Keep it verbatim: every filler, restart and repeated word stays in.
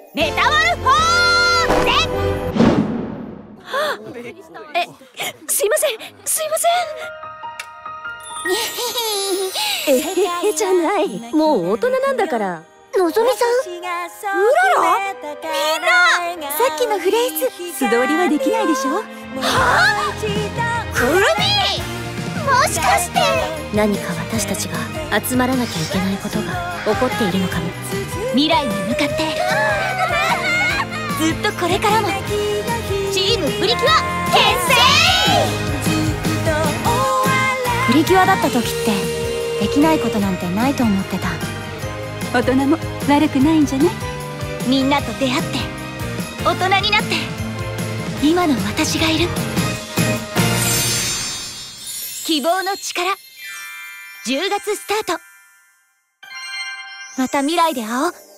メタモルフォーゼ。え、すいませんすいません。えへへじゃない、もう大人なんだから。 のぞみさん、 うらら、みんなさっきのフレーズ素通りはできないでしょ。はあ、くるみ、 もしかして何か私たちが集まらなきゃいけないことが起こっているのかも。未来に向かってずっとこれからもチームプリキュア結成。プリキュアだった時ってできないことなんてないと思ってた。大人も悪くないんじゃない？みんなと出会って大人になって今の私がいる。希望の力じゅうがつスタート。また未来で会おう。